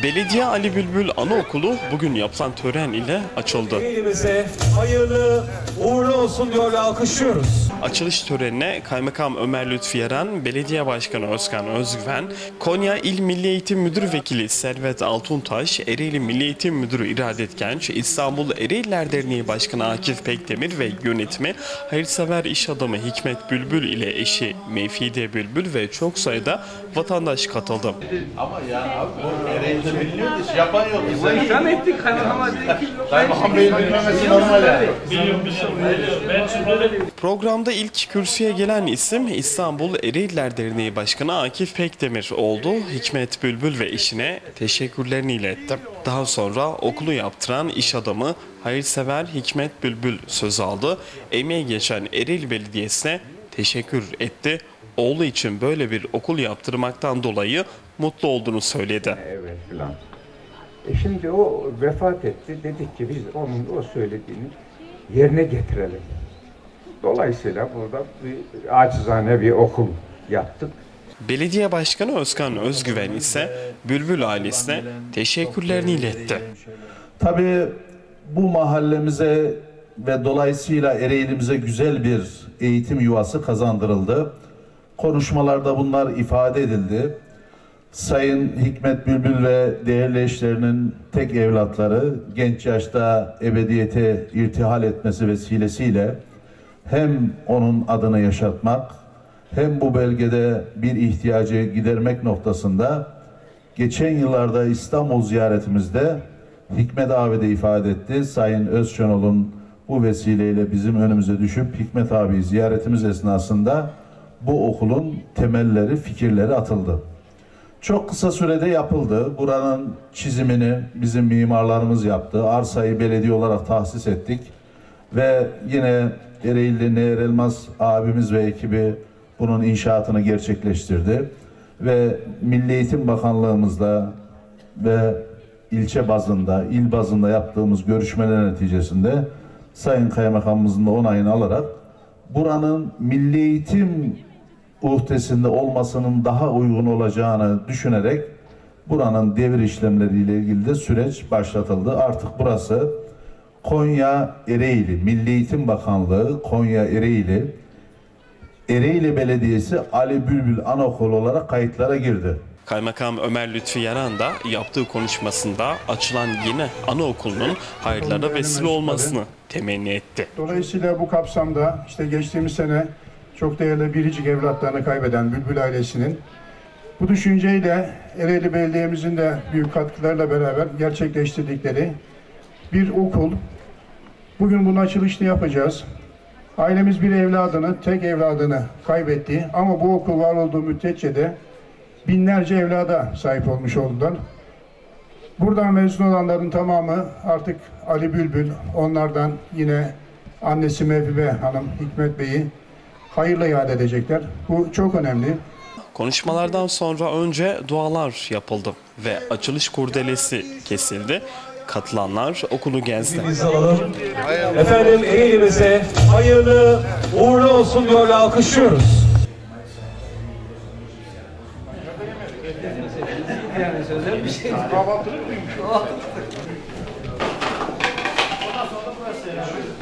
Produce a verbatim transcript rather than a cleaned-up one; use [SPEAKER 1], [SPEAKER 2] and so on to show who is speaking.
[SPEAKER 1] Belediye Ali Bülbül Anaokulu bugün yapılan tören ile açıldı.
[SPEAKER 2] Elimize hayırlı uğurlu olsun diyor ve alkışlıyoruz.
[SPEAKER 1] Açılış törenine Kaymakam Ömer Lütfi Yaran, Belediye Başkanı Özkan Özgüven, Konya İl Milli Eğitim Müdürü Vekili Servet Altuntaş, Ereğli Milli Eğitim Müdürü İradet Genç, İstanbul Ereğliler Derneği Başkanı Akif Pekdemir ve yönetimi hayırsever iş adamı Hikmet Bülbül ile eşi Mevfide Bülbül ve çok sayıda vatandaş katıldı.
[SPEAKER 3] Ama ya abi Ereğli'de biliniyor da şey yapan yok.
[SPEAKER 4] İkram ettik Kaymakam
[SPEAKER 3] Kaymakam Bey'in bilmemesi normal yani.
[SPEAKER 1] Programda ilk kürsüye gelen isim İstanbul Ereğliler Derneği Başkanı Akif Pekdemir oldu. Hikmet Bülbül ve eşine teşekkürlerini iletti. Daha sonra okulu yaptıran iş adamı hayırsever Hikmet Bülbül söz aldı. Emeği geçen Ereğli Belediyesi'ne teşekkür etti. Oğlu için böyle bir okul yaptırmaktan dolayı mutlu olduğunu söyledi.
[SPEAKER 5] Evet filan. E şimdi o vefat etti. Dedik ki biz onun o söylediğini yerine getirelim. Dolayısıyla burada bir acizane bir okul yaptık.
[SPEAKER 1] Belediye Başkanı Özkan Özgüven ise Bülbül ailesine teşekkürlerini iletti.
[SPEAKER 3] Tabii bu mahallemize ve dolayısıyla Ereğli'mize güzel bir eğitim yuvası kazandırıldı. Konuşmalarda bunlar ifade edildi. Sayın Hikmet Bülbül ve değerli eşlerinin tek evlatları genç yaşta ebediyete irtihal etmesi vesilesiyle hem onun adını yaşatmak hem bu bölgede bir ihtiyacı gidermek noktasında geçen yıllarda İstanbul ziyaretimizde Hikmet abi de ifade etti. Sayın Özçönol'un bu vesileyle bizim önümüze düşüp Hikmet abi ziyaretimiz esnasında bu okulun temelleri, fikirleri atıldı. Çok kısa sürede yapıldı. Buranın çizimini bizim mimarlarımız yaptı. Arsayı belediye olarak tahsis ettik. Ve yine Ereğli Nehir Elmas abimiz ve ekibi bunun inşaatını gerçekleştirdi. Ve Milli Eğitim Bakanlığımızla ve ilçe bazında, il bazında yaptığımız görüşmeler neticesinde Sayın Kaymakamımızın da onayını alarak buranın milli eğitim uhdesinde olmasının daha uygun olacağını düşünerek buranın devir işlemleriyle ilgili de süreç başlatıldı. Artık burası Konya Ereğli Milli Eğitim Bakanlığı Konya Ereğli Ereğli Belediyesi Ali Bülbül Anaokulu olarak kayıtlara girdi.
[SPEAKER 1] Kaymakam Ömer Lütfi Yaran da yaptığı konuşmasında açılan yeni anaokulunun hayırlara vesile olmasını temenni etti.
[SPEAKER 6] Dolayısıyla bu kapsamda işte geçtiğimiz sene çok değerli biricik evlatlarını kaybeden Bülbül ailesinin bu düşünceyle Ereğli Belediye'mizin de büyük katkılarla beraber gerçekleştirdikleri bir okul. Bugün bunun açılışını yapacağız. Ailemiz bir evladını, tek evladını kaybetti ama bu okul var olduğu müddetçe de binlerce evlada sahip olmuş oldular. Buradan mezun olanların tamamı artık Ali Bülbül, onlardan yine annesi Mevhibe Hanım, Hikmet Bey'i hayırla yad edecekler. Bu çok önemli.
[SPEAKER 1] Konuşmalardan sonra önce dualar yapıldı ve açılış kurdelesi kesildi. Katılanlar okulu gezdi.
[SPEAKER 2] Efendim Ereğli'mize hayırlı uğurlu olsun diyor ve alkışlıyoruz.
[SPEAKER 4] Yani sözler bir şey. Kahvaltılık mıymış? Kahvaltılık. Ondan sonra burası.